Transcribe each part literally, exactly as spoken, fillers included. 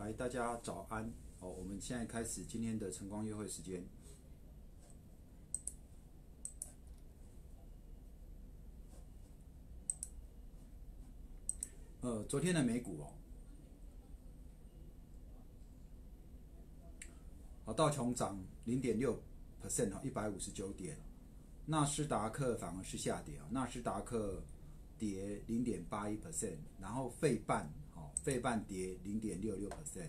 来，大家早安。哦，我们现在开始今天的晨光约会时间。呃，昨天的美股哦，啊，道琼涨零点六 percent 哈，一百五十九点。纳斯达克反而是下跌啊，纳斯达克跌零点八一 percent，然后费半哦，费半跌零点六六 percent。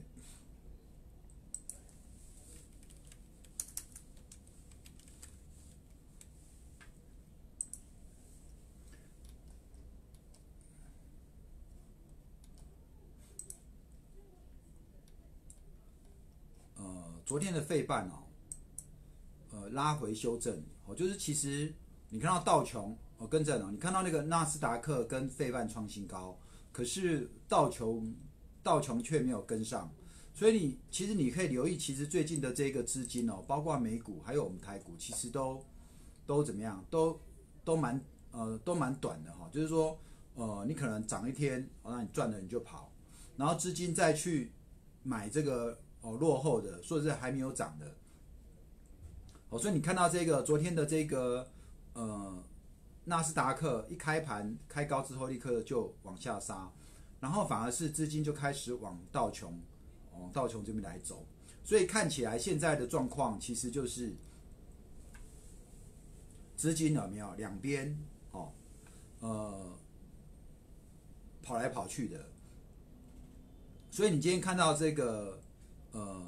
呃，昨天的费半哦，呃，拉回修正哦，就是其实你看到道琼哦更正哦，你看到那个纳斯达克跟费半创新高，可是道琼道琼却没有跟上，所以你其实你可以留意，其实最近的这个资金哦，包括美股还有我们台股，其实都都怎么样，都都蛮呃都蛮短的哈、哦，就是说呃你可能涨一天，哦，那你赚了你就跑，然后资金再去买这个哦落后的，或者是还没有涨的。哦，所以你看到这个昨天的这个呃纳斯达克一开盘开高之后，立刻就往下杀，然后反而是资金就开始往道琼往道琼这边来走，所以看起来现在的状况其实就是资金有没有两边哦呃跑来跑去的，所以你今天看到这个呃。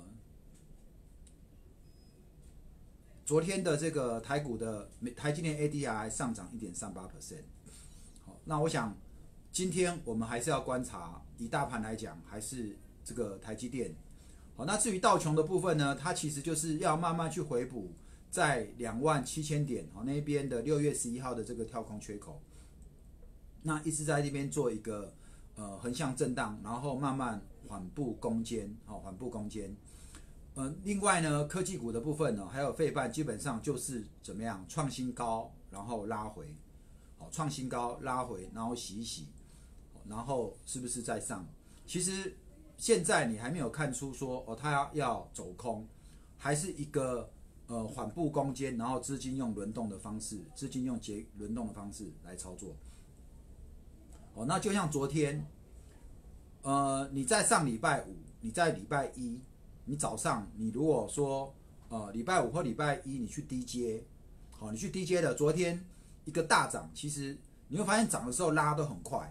昨天的这个台股的台积电 A D R 上涨 一点三八 percent。好，那我想今天我们还是要观察，以大盘来讲，还是这个台积电。好，那至于道琼的部分呢，它其实就是要慢慢去回补在两万七千点好那边的六月十一号的这个跳空缺口，那一直在那边做一个呃横向震荡，然后慢慢缓步攻坚，好，缓步攻坚。呃，另外呢，科技股的部分呢，还有费半，基本上就是怎么样创新高，然后拉回，好，创新高拉回，然后洗一洗，然后是不是再上？其实现在你还没有看出说哦，它要要走空，还是一个呃缓步攻坚，然后资金用轮动的方式，资金用节轮动的方式来操作。哦，那就像昨天，呃，你在上礼拜五，你在礼拜一。你早上，你如果说，呃，礼拜五或礼拜一你去低接，好，你去低接的，昨天一个大涨，其实你会发现涨的时候拉都很快。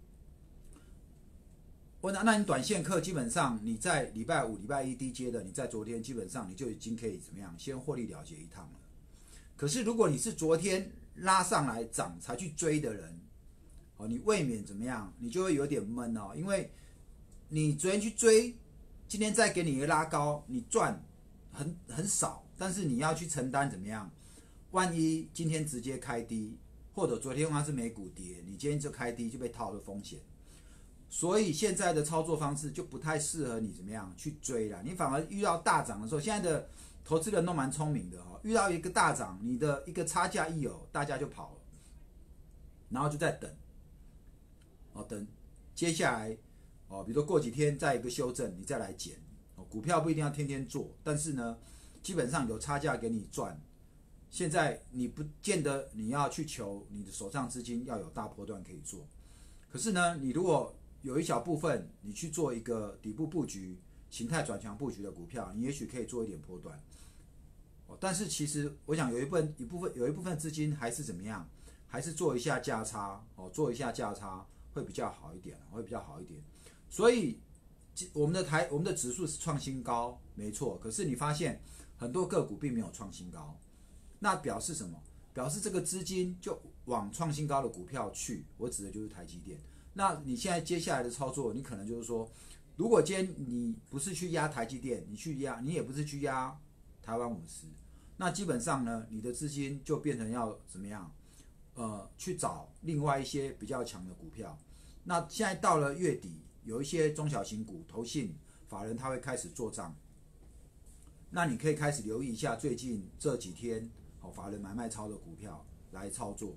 我那那你短线客基本上你在礼拜五、礼拜一低接的，你在昨天基本上你就已经可以怎么样，先获利了结一趟了。可是如果你是昨天拉上来涨才去追的人，哦，你未免怎么样，你就会有点闷哦，因为你昨天去追。今天再给你一个拉高，你赚很很少，但是你要去承担怎么样？万一今天直接开低，或者昨天它是美股跌，你今天就开低就被套的风险。所以现在的操作方式就不太适合你怎么样去追啦。你反而遇到大涨的时候，现在的投资人都蛮聪明的哈、哦，遇到一个大涨，你的一个差价一有，大家就跑了，然后就在等，哦，等接下来。哦，比如说过几天再一个修正，你再来减。哦，股票不一定要天天做，但是呢，基本上有差价给你赚。现在你不见得你要去求你的手上资金要有大波段可以做，可是呢，你如果有一小部分你去做一个底部布局、形态转强布局的股票，你也许可以做一点波段。哦，但是其实我想有一部分一部分有一部分资金还是怎么样，还是做一下价差哦，做一下价差会比较好一点，会比较好一点。所以我们的台我们的指数是创新高，没错。可是你发现很多个股并没有创新高，那表示什么？表示这个资金就往创新高的股票去。我指的就是台积电。那你现在接下来的操作，你可能就是说，如果今天你不是去压台积电，你去压，你也不是去压台湾五十，那基本上呢，你的资金就变成要怎么样？呃，去找另外一些比较强的股票。那现在到了月底。有一些中小型股、投信、法人他会开始做账，那你可以开始留意一下最近这几天好法人买卖超的股票来操作。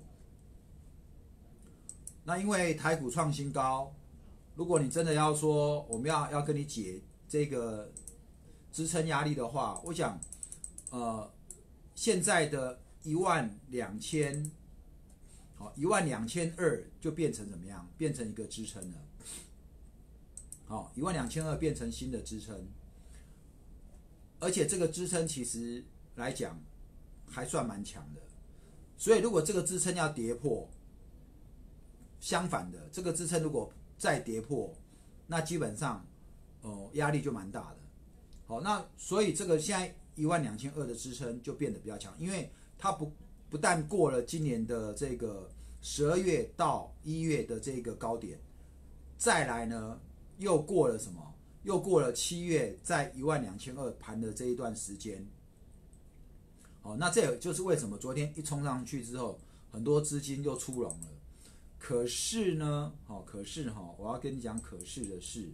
那因为台股创新高，如果你真的要说我们要要跟你解这个支撑压力的话，我想，呃，现在的一万两千，好，一万两千二就变成怎么样？变成一个支撑了。好，一万两千二变成新的支撑，而且这个支撑其实来讲还算蛮强的。所以如果这个支撑要跌破，相反的，这个支撑如果再跌破，那基本上，呃，压力就蛮大的。好，那所以这个现在一万两千二的支撑就变得比较强，因为它不不但过了今年的这个十二月到一月的这个高点，再来呢又过了什么？又过了七月在一万两千二盘的这一段时间。好，那这也就是为什么昨天一冲上去之后，很多资金又出笼了。可是呢，好，可是哈，我要跟你讲，可是的是，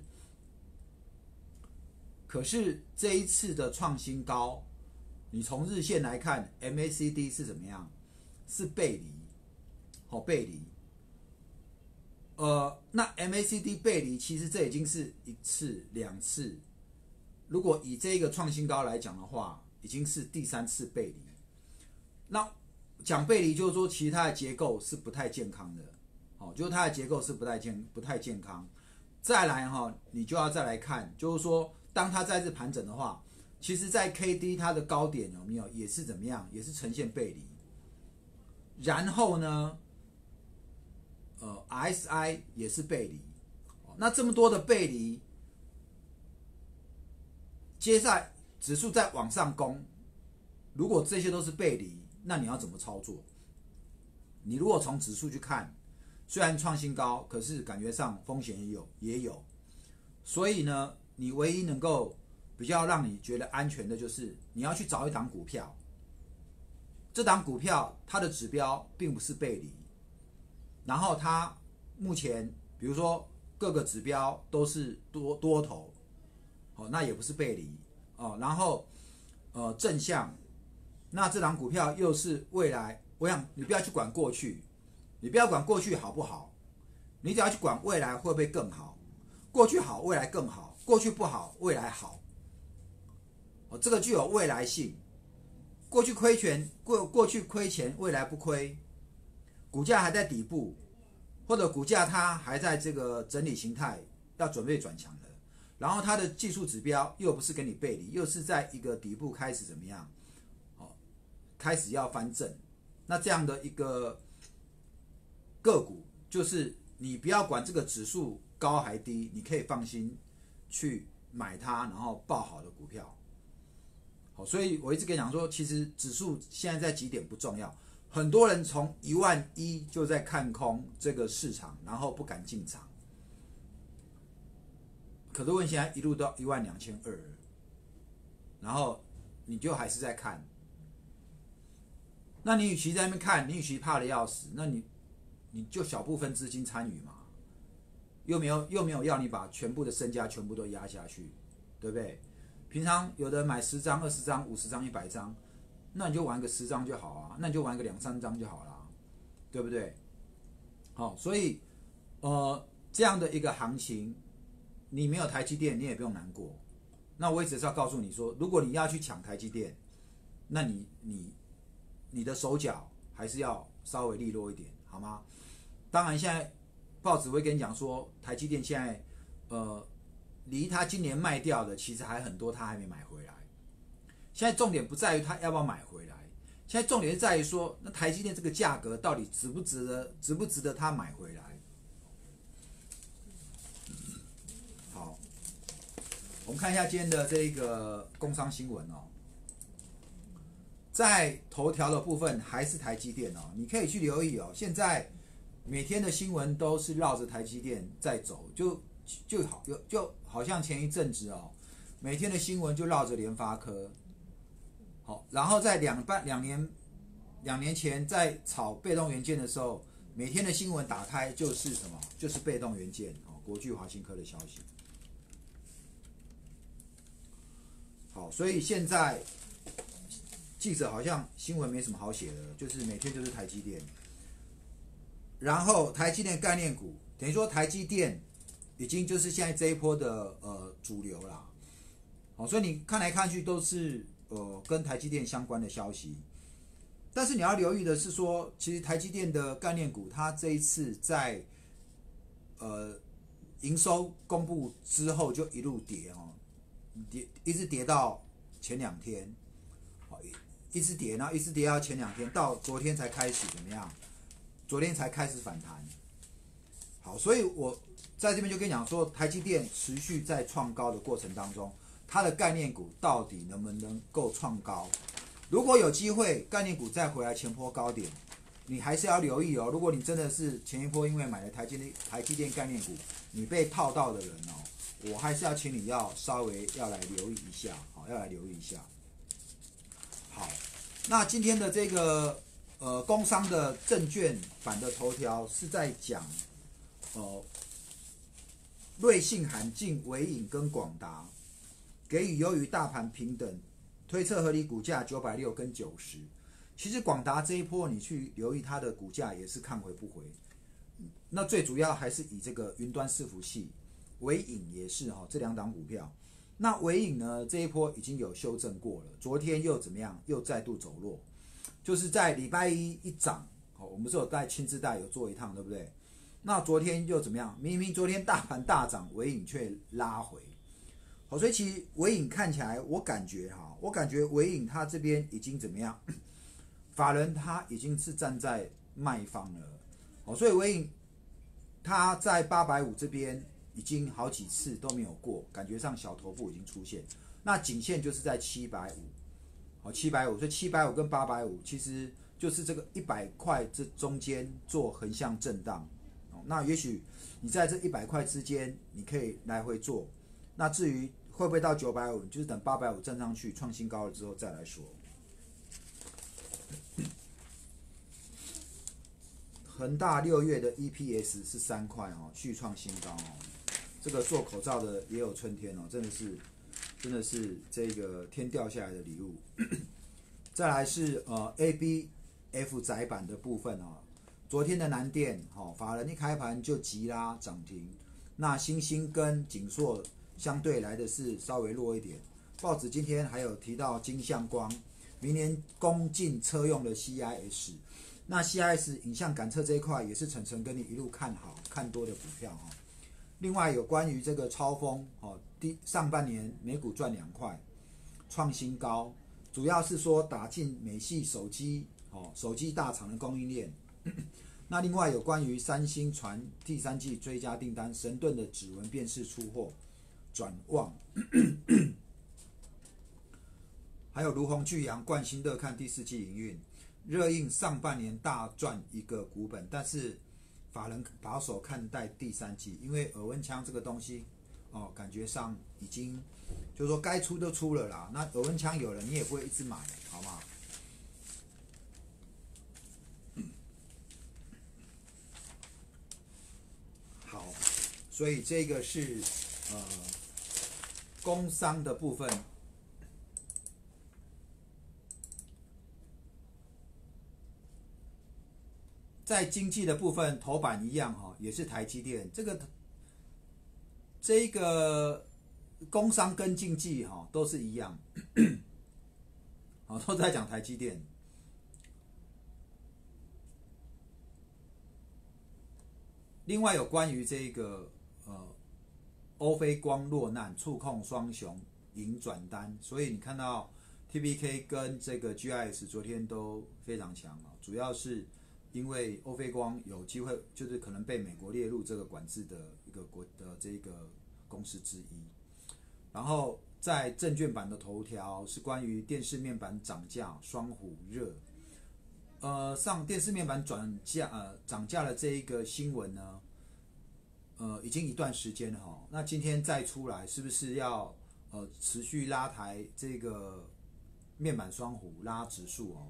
可是这一次的创新高，你从日线来看 ，M A C D 是怎么样？是背离，好，背离。呃，那 M A C D 背离，其实这已经是一次、两次。如果以这个创新高来讲的话，已经是第三次背离。那讲背离，就是说其实它的结构是不太健康的。哦，就是它的结构是不太健不太健康。再来哈、哦，你就要再来看，就是说，当它再次盘整的话，其实在 K D 它的高点有没有也是怎么样，也是呈现背离。然后呢，呃 ，R S I 也是背离。那这么多的背离，接下来指数再往上攻，如果这些都是背离，那你要怎么操作？你如果从指数去看，虽然创新高，可是感觉上风险也有也有，所以呢，你唯一能够比较让你觉得安全的就是你要去找一档股票，这档股票它的指标并不是背离，然后它目前比如说各个指标都是多多头，哦，那也不是背离哦，然后呃正向，那这档股票又是未来，我想你不要去管过去。你不要管过去好不好，你只要去管未来会不会更好。过去好，未来更好；过去不好，未来好。哦，这个具有未来性。过去亏钱，过过去亏钱，未来不亏。股价还在底部，或者股价它还在这个整理形态，要准备转强了。然后它的技术指标又不是跟你背离，又是在一个底部开始怎么样？哦，开始要翻正。那这样的一个个股就是你不要管这个指数高还低，你可以放心去买它，然后抱好的股票。好，所以我一直跟你讲说，其实指数现在在几点不重要，很多人从一万一就在看空这个市场，然后不敢进场。可是问现在一路到一万两千二，然后你就还是在看，那你与其在那边看，你与其怕的要死，那你。你就小部分资金参与嘛，又没有又没有要你把全部的身家全部都压下去，对不对？平常有的买十张、二十张、五十张、一百张，那你就玩个十张就好啊，那你就玩个两三张就好啦，对不对？好，所以呃这样的一个行情，你没有台积电，你也不用难过。那我也只是要告诉你说，如果你要去抢台积电，那你你你的手脚还是要稍微利落一点，好吗？当然，现在报纸会跟你讲说，台积电现在，呃，离他今年卖掉的其实还很多，他还没买回来。现在重点不在于他要不要买回来，现在重点是在于说，那台积电这个价格到底值不值得，值不值得他买回来？好，我们看一下今天的这个工商新闻哦，在头条的部分还是台积电哦，你可以去留意哦，现在。每天的新闻都是绕着台积电在走，就就好就就好像前一阵子哦，每天的新闻就绕着联发科，好，然后在两半两年两年前在炒被动元件的时候，每天的新闻打开就是什么？就是被动元件哦，国巨、华新科的消息。好，所以现在记者好像新闻没什么好写的，就是每天就是台积电。然后台积电概念股，等于说台积电已经就是现在这一波的呃主流啦。 哦，所以你看来看去都是呃跟台积电相关的消息。但是你要留意的是说，其实台积电的概念股，它这一次在呃营收公布之后就一路跌哦，跌一直跌到前两天，好，一直跌，然后一直跌到前两天，到昨天才开始怎么样？昨天才开始反弹。好，所以我在这边就跟你讲说，台积电持续在创高的过程当中，它的概念股到底能不能够创高？如果有机会概念股再回来前波高点，你还是要留意哦。如果你真的是前一波因为买了台积电台积电概念股，你被套到的人哦，我还是要请你要稍微要来留意一下，好，要来留意一下。好，那今天的这个呃工商的证券版的头条是在讲呃瑞信、海信、伟影跟广达给予优于大盘平等。推测合理股价九百六跟九十，其实广达这一波你去留意它的股价也是看回不回，那最主要还是以这个云端伺服器，伟影也是哈，这两档股票。那伟影呢这一波已经有修正过了，昨天又怎么样？又再度走弱，就是在礼拜一一涨，我们是有在亲自带有做一趟，对不对？那昨天又怎么样？明明昨天大盘大涨，伟影却拉回。好，所以其实伟影看起来，我感觉哈，我感觉伟影它这边已经怎么样？法人他已经是站在卖方了。好，所以伟影它在八百五这边已经好几次都没有过，感觉上小头部已经出现。那颈线就是在七百五，好，七百五，所以七百五跟八百五其实就是这个一百块这中间做横向震荡。那也许你在这一百块之间，你可以来回做。那至于会不会到九百五，就是等八百五站上去创新高了之后再来说。恒大六月的 E P S 是三块哦，续创新高哦。这个做口罩的也有春天哦，真的是真的是这个天掉下来的礼物。再来是呃 A B F 载板的部分哦，昨天的南电哦，法人一开盘就急拉涨停，那星星跟景硕相对来的是稍微弱一点。报纸今天还有提到金相光，明年攻进车用的 C I S， 那 C I S 影像感测这一块也是晨晨跟你一路看好看多的股票哈。另外有关于这个超丰哦，第上半年每股赚两块，创新高，主要是说打进美系手机哦，手机大厂的供应链。那另外有关于三星传第三季追加订单，神盾的指纹辨识出货转旺，还有如虹巨阳、冠星乐看第四季营运，热映上半年大赚一个股本，但是法人保守看待第三季，因为耳温枪这个东西哦，感觉上已经就是说该出都出了啦。那耳温枪有了，你也不会一直买，好吗？好，所以这个是呃工商的部分。在经济的部分，头版一样哈，也是台积电。这个这个工商跟经济哈都是一样，好，都在讲台积电。另外有关于这个呃欧菲光落难，触控双雄迎转单，所以你看到 T B K 跟这个 G I S 昨天都非常强啊，主要是因为欧菲光有机会，就是可能被美国列入这个管制的一个国的这个公司之一。然后在证券版的头条是关于电视面板涨价，双虎热。呃，上电视面板转价呃涨价的这一个新闻呢，呃，已经一段时间了哈。那今天再出来，是不是要呃持续拉抬这个面板双虎拉指数哦？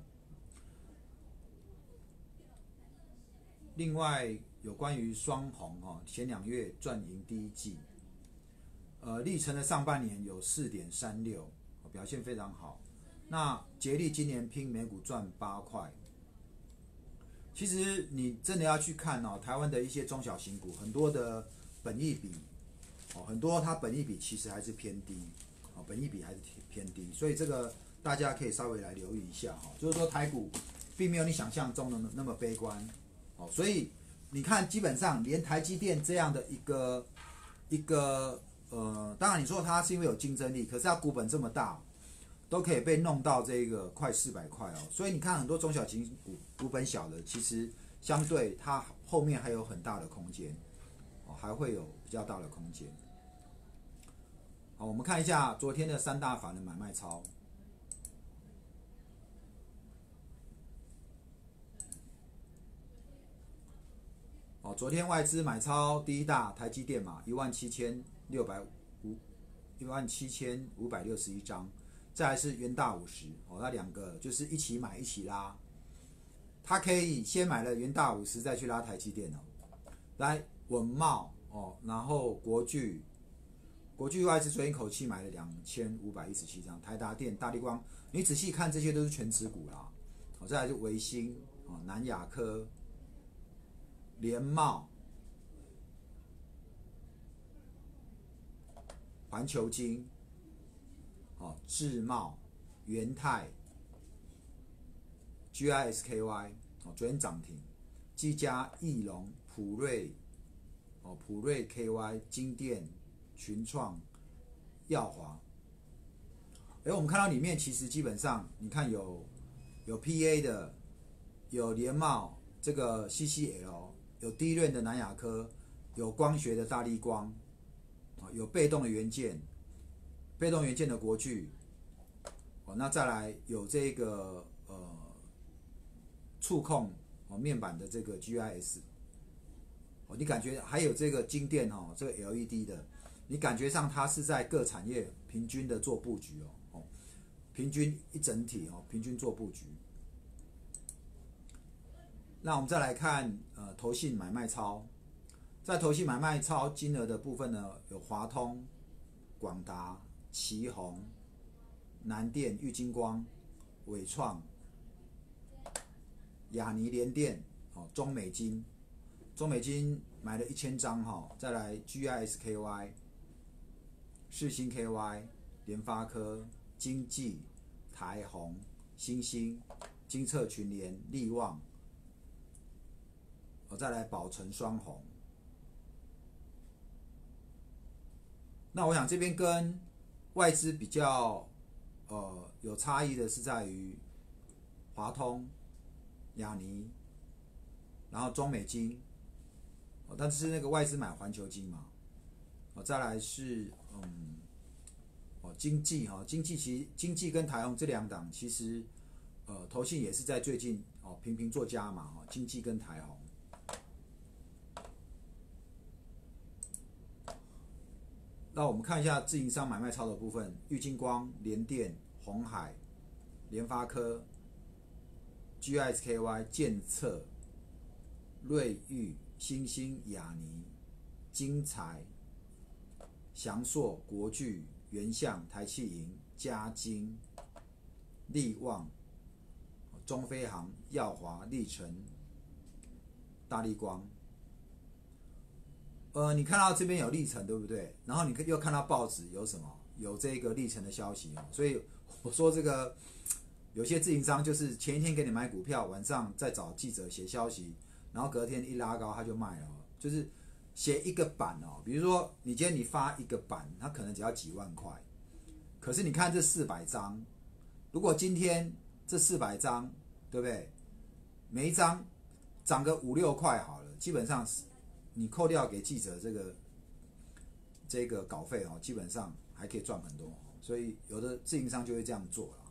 另外有关于双红哦，前两月赚赢第一季，呃，历程的上半年有 四点三六， 表现非常好。那捷力今年拼每股赚八块。其实你真的要去看哦，台湾的一些中小型股，很多的本益比哦，很多它本益比其实还是偏低哦，本益比还是偏低，所以这个大家可以稍微来留意一下哈。就是说台股并没有你想象中的那么悲观，哦，所以你看基本上连台积电这样的一个一个呃，当然你说它是因为有竞争力，可是它股本这么大，都可以被弄到这个快四百块哦。所以你看很多中小型股股本小的，其实相对它后面还有很大的空间，哦，还会有比较大的空间。好，我们看一下昨天的三大法人买卖超。哦，昨天外资买超第一大台积电嘛，一万七千六百五，一万七千五百六十一张，再来是元大五十，哦，那两个就是一起买一起拉，他可以先买了元大五十，再去拉台积电哦。来文茂哦，然后国巨，国巨外资昨天一口气买了两千五百一十七张，台达电、大立光，你仔细看这些都是全持股啦。哦，再来是微星哦，南亚科。联茂、环球金、哦智茂、元泰、G I S K Y 哦昨天涨停，技嘉、翼龙、普瑞哦普瑞 K Y、金电、群创、耀华。哎，我们看到里面其实基本上你看有有 P A 的，有联茂这个 C C L。有低润的南亚科，有光学的大立光，有被动的元件，被动元件的国巨，哦，那再来有这个呃触控哦面板的这个 G I S， 哦，你感觉还有这个晶电哦，这个 L E D 的，你感觉上它是在各产业平均的做布局哦，哦，平均一整体哦，平均做布局。那我们再来看呃投信买卖超，在投信买卖超金额的部分呢，有华通、广达、奇宏、南电、玉晶光、伟创、亚尼联电、哦中美金，中美金买了一千张哈，再来 G I S K Y、世新 K Y、联发科、经济、台宏、新兴、精测群联、力旺。再来宝成双红，那我想这边跟外资比较呃有差异的是在于华通、亚尼，然后中美金，哦，但是那个外资买环球金嘛，哦，再来是嗯哦经济哈，经济其实经济跟台宏这两档其实呃投信也是在最近哦频频做加码哈，经济跟台宏。那我们看一下自营商买卖超的部分，玉晶光、联电、鸿海、联发科、G I S K Y、建策、瑞昱、新兴、亚尼、精材、祥硕、国巨、原相、台企银、嘉金、力旺、中飞航、耀华、力成、大立光。呃，你看到这边有历程，对不对？然后你又看到报纸有什么？有这个历程的消息哦。所以我说这个有些自营商就是前一天给你买股票，晚上再找记者写消息，然后隔天一拉高他就卖了，就是写一个版哦。比如说你今天你发一个版，它可能只要几万块，可是你看这四百张，如果今天这四百张，对不对？每一张涨个五六块好了，基本上是。你扣掉给记者这个这个稿费哦，基本上还可以赚很多，所以有的自营商就会这样做了。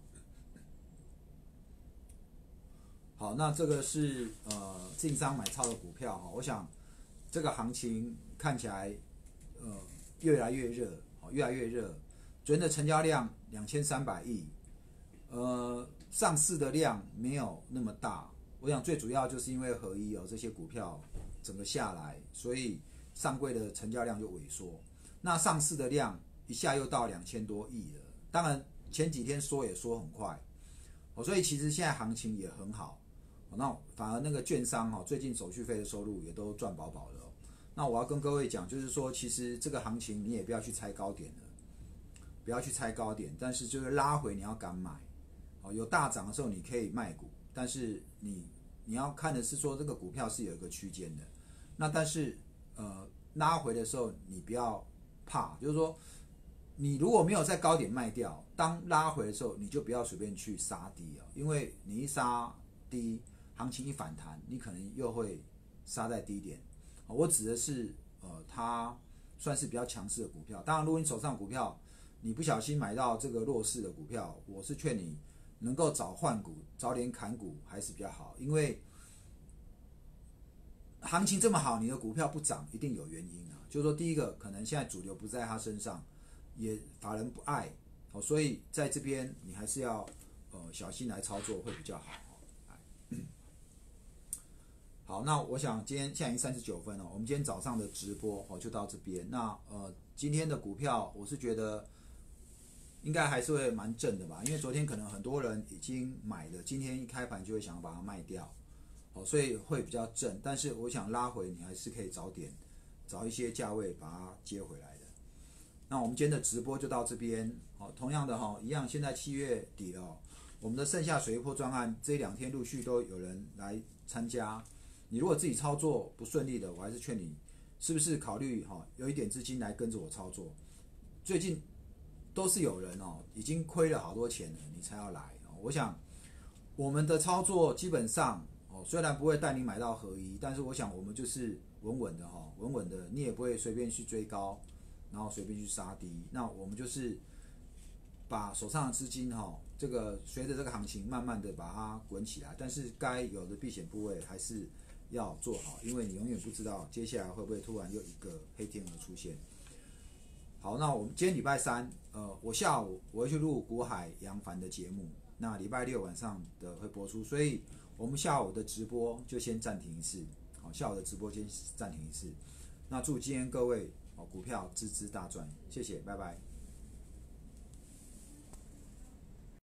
好，那这个是呃自营商买超的股票哈，我想这个行情看起来呃越来越热，越来越热。昨天的成交量两千三百亿，呃上市的量没有那么大，我想最主要就是因为合一哦这些股票。整个下来，所以上柜的成交量就萎缩。那上市的量一下又到两千多亿了。当然前几天说也说很快，所以其实现在行情也很好。那反而那个券商最近手续费的收入也都赚饱饱的。那我要跟各位讲，就是说其实这个行情你也不要去猜高点了。 不要去猜高点，但是就是拉回你要敢买。哦，有大涨的时候你可以卖股，但是你你要看的是说这个股票是有一个区间的。那但是呃拉回的时候你不要怕，就是说你如果没有在高点卖掉，当拉回的时候你就不要随便去杀低哦，因为你一杀低，行情一反弹，你可能又会杀在低点。我指的是呃它算是比较强势的股票。当然如果你手上股票你不小心买到这个弱势的股票，我是劝你能够早换股，早点砍股还是比较好，因为行情这么好，你的股票不涨一定有原因啊。就是说，第一个可能现在主流不在他身上，也法人不爱，哦，所以在这边你还是要呃小心来操作会比较好。好，那我想今天现在已经三十九分了，我们今天早上的直播哦就到这边。那呃今天的股票我是觉得应该还是会蛮正的吧，因为昨天可能很多人已经买了，今天一开盘就会想要把它卖掉，哦，所以会比较正。但是我想拉回，你还是可以早点找一些价位把它接回来的。那我们今天的直播就到这边，哦，同样的哈，一样，现在七月底了哦，我们的盛夏水一波专案这两天陆续都有人来参加。你如果自己操作不顺利的，我还是劝你是不是考虑哈有一点资金来跟着我操作。最近都是有人哦，已经亏了好多钱了，你才要来哦。我想我们的操作基本上哦，虽然不会带你买到合一，但是我想我们就是稳稳的哈，稳稳的，你也不会随便去追高，然后随便去杀低。那我们就是把手上的资金哈，这个随着这个行情慢慢的把它滚起来，但是该有的避险部位还是要做好，因为你永远不知道接下来会不会突然又一个黑天鹅出现。好，那我们今天礼拜三，呃，我下午我会去录股海扬帆的节目，那礼拜六晚上的会播出，所以我们下午的直播就先暂停一次。好，下午的直播先暂停一次。那祝今天各位哦股票支支大赚，谢谢，拜拜。